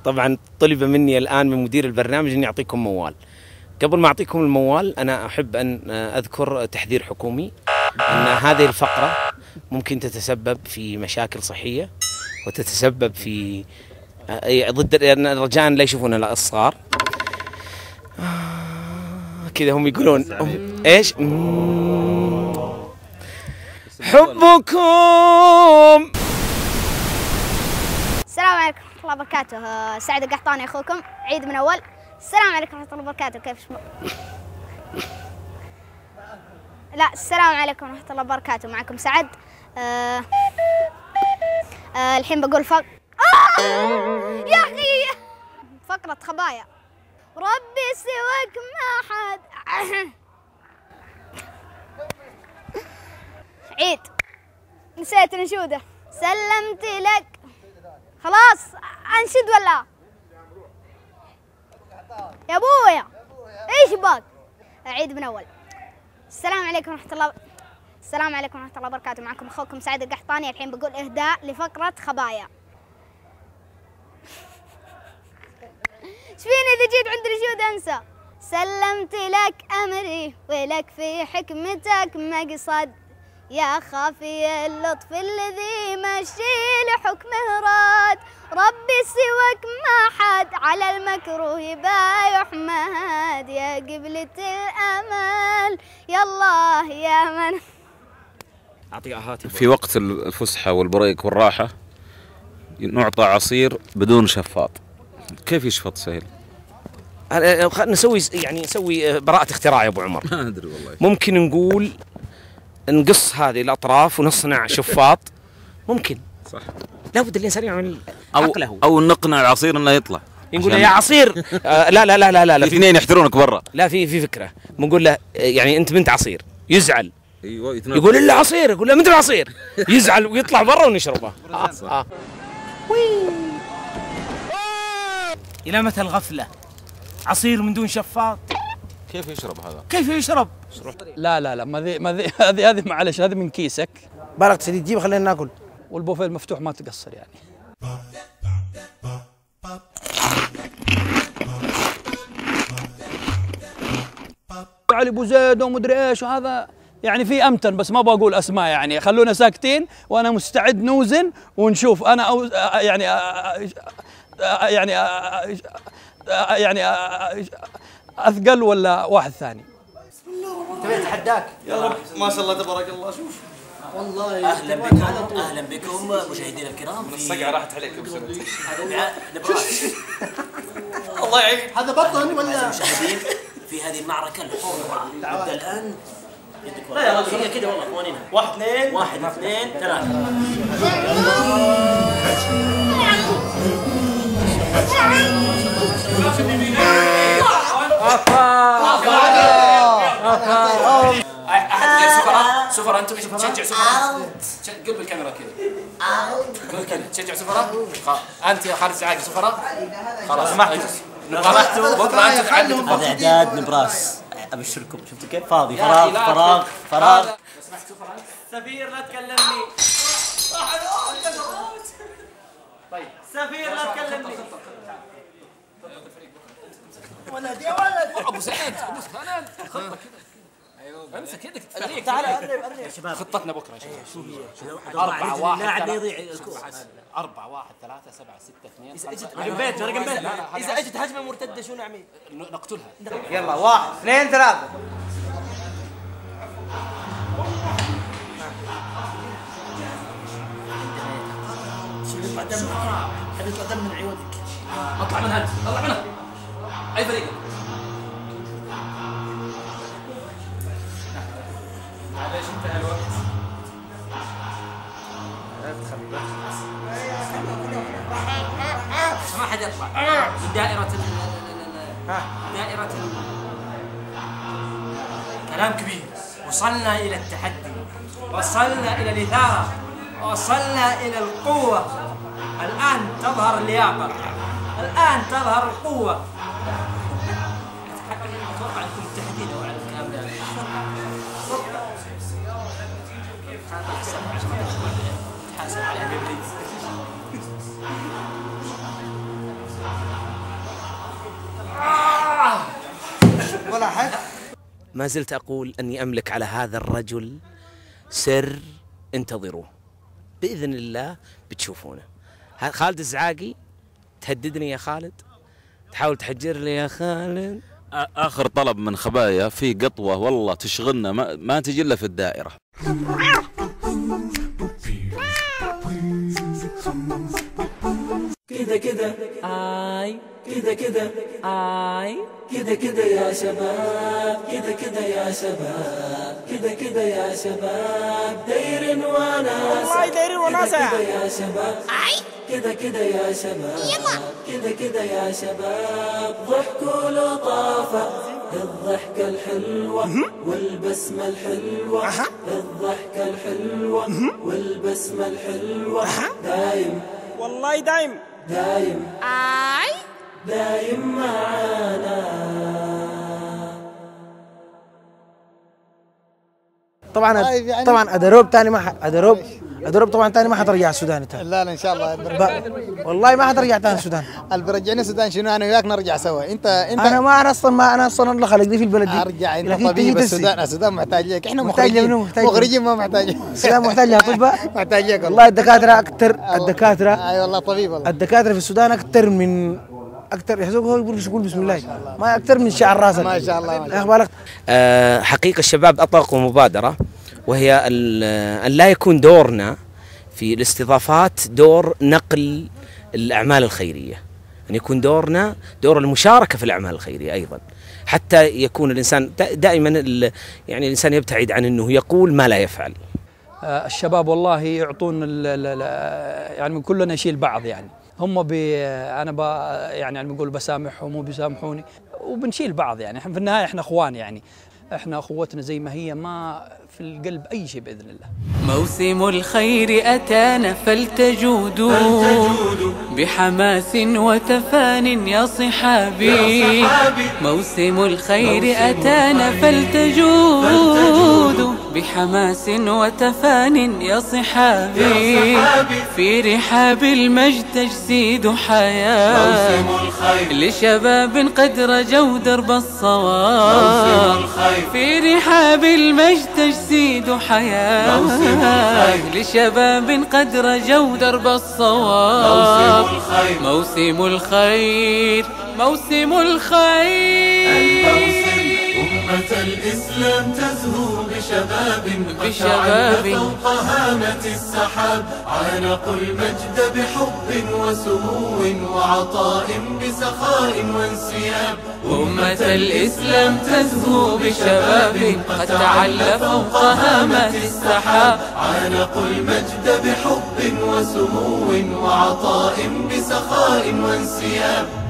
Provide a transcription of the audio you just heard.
طبعا طلب مني الآن من مدير البرنامج أني أعطيكم موال. قبل ما أعطيكم الموال أنا أحب أن أذكر تحذير حكومي أن هذه الفقرة ممكن تتسبب في مشاكل صحية وتتسبب في ضد رجاء لا يشوفون الصغار كذا. هم يقولون إيش حبكم. السلام عليكم ورحمة الله وبركاته. سعد القحطاني أخوكم، عيد من أول. السلام عليكم ورحمة الله وبركاته. كيف لا، السلام عليكم ورحمة الله وبركاته. معكم سعد. الحين بقول يا أخي فقرة خبايا. ربي سواك ما حد عيد نسيت نشوده. سلمت لك خلاص. انشد ولا يا ابويا ايش باك؟ اعيد من اول. السلام عليكم ورحمه الله وبركاته. معكم اخوكم سعد القحطاني. الحين بقول اهداء لفقره خبايا. ايش فيني اذا جيت عند رشود انسى؟ سلمت لك امري ولك في حكمتك مقصد، يا خافي اللطف الذي مشي لحكمه راد. ربي سواك ما حد على المكروه با يحمد، يا قبلة الأمل يا الله يا من. في وقت الفسحة والبريك والراحة نعطى عصير بدون شفاط، كيف يشفط سهل؟ نسوي براءة اختراع يا ابو عمر. ما ادري والله. ممكن نقول نقص هذه الاطراف ونصنع شفاط. ممكن صح. لابد الانسان يعمل عقله. او نقنع العصير انه يطلع، نقول له يا عصير. لا لا لا لا لا، في اثنين يحترونك برا. لا، في فكره. بنقول له يعني انت بنت عصير، يزعل. ايوه يقول الا عصير، يقول له ما انت عصير، يزعل ويطلع برا ونشربه. الى متى الغفله؟ عصير من دون شفاط كيف يشرب هذا؟ كيف يشرب؟ لا لا لا، ما هذه معلش، هذه من كيسك. بارك سيدي جيب خلينا ناكل. والبوفيه المفتوح ما تقصر يعني. علي ابو زيد ومدري ايش، وهذا يعني في امتن، بس ما بقول اسماء يعني، خلونا ساكتين وانا مستعد نوزن ونشوف انا أو يعني اثقل ولا واحد ثاني. تبي اتحداك يا رب. ما شاء الله تبارك الله. شوف والله اهلا بكم مشاهدينا الكرام. الصقعه راحت عليك بسرعه. نبراس الله يعينك. هذا بطن ولا مشاهدين في هذه المعركه الحره. نبدا الان. يدك ورا هي كذا والله قوانينها. 1 2 3. احد غير سفراء انتم تشجع سفراء. قلب الكاميرا كذا. قل كذا تشجع سفراء. انت يا خالد سعاده سفراء. خلاص سمحتوا. بكره انت تعلموا. هذا اعداد نبراس. ابشركم شفتوا كيف فاضي. فراغ. سفير لا تكلمني. طيب سفير لا تكلمني. ولد يا ولد. ابو سعد انا خطه كذا. ايوه امسك يدك. تعال قرب يا شباب خطتنا بكره ان شاء الله. شو هي؟ 4 1 لاعب يضيع الكوره. 4 1 3 7 6 2 رقم بيت رقم بيت. اذا اجت هجمه مرتده شو نعمل؟ نقتلها. يلا 1 2 3. حد يطلع دم من عيودك. اطلع من هنا. اطلع منها. اي فريق؟ معليش انتهى الوقت. ما حد يطلع. دائرة كلام كبير. وصلنا إلى التحدي، وصلنا إلى الإثارة، وصلنا إلى القوة. الآن تظهر اللياقة، الآن تظهر القوة. أتوقع أنكم متحدين على الكلام ده. حاسب على ما زلت أقول أني أملك على هذا الرجل سر، انتظروه بإذن الله بتشوفونه. خالد الزعاقي تهددني يا خالد، تحاول تحجر لي يا خالد. آخر طلب من خبايا في قطوة والله تشغلنا ما تجي إلا في الدائرة. كده كده آي كده كده آي كده كده يا شباب كده كده يا شباب كده كده يا شباب دايرين وناس والله دايرين وناس كده يا شباب كده كده يا شباب كده كده يا شباب ضحك ولطافة الضحكة الحلوة والبسمة الحلوة الضحكة الحلوة والبسمة الحلوة دايم والله دايم دايم دايم معانا. طبعا ادروب تاني ما ادروب طبعا تاني ما حترجع السودان تاني. لا ان شاء الله والله ما حترجع تاني السودان. اللي بيرجعنا السودان شنو؟ انا وياك نرجع سوا. انت انا اصلا الله خلقني في البلد دي. ارجع انت طبيب. السودان محتاج لك. احنا محتاج مخرجين ما محتاجين. السودان محتاج لاطباء. محتاج لك والله الدكاتره اكثر. الدكاتره اي والله طبيب والله. الدكاتره في السودان اكثر يقول بسم الله ما اكثر من شعر راسك. ما شاء الله. يا اخبارك. حقيقة الشباب أطلقوا مبادرة، وهي أن لا يكون دورنا في الاستضافات دور نقل الأعمال الخيرية، أن يكون دورنا دور المشاركة في الأعمال الخيرية أيضا، حتى يكون الإنسان دائما يعني الإنسان يبتعد عن أنه يقول ما لا يفعل. الشباب والله يعطون يعني كلنا نشيل بعض، يعني هم يعني بنقول بسامحهم وبيسامحوني وبنشيل بعض، يعني في النهاية احنا اخوان، يعني احنا اخوتنا زي ما هي، ما في القلب اي شيء باذن الله. موسم الخير اتانا فلتجودوا بحماس وتفان يا صحابي. موسم الخير اتانا فلتجودوا بحماس وتفان يا صحابي. في رحاب المجد تجسيد حياة لشباب قد رجوا درب الصواب. في رحاب المجد تجسيد حياة لشباب قد رجوا درب الصواب. موسم الخير موسم الخير. أمة الإسلام تزهو بشباب فوق هامة السحاب. عانقوا المجد بحب وسمو وعطاء بسخاء وانسياب. أمة الإسلام تزهو بشباب قد تعلى فوق هامة السحاب. عانقوا المجد بحب وسمو وعطاء بسخاء وانسياب.